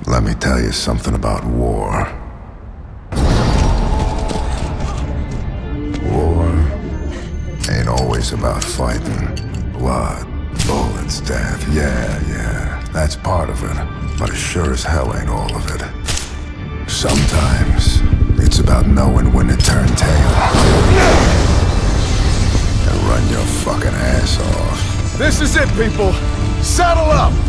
Let me tell you something about war. War ain't always about fighting. Blood, bullets, death, yeah, that's part of it. But it sure as hell ain't all of it. Sometimes, it's about knowing when to turn tail and run your fucking ass off. This is it, people! Saddle up!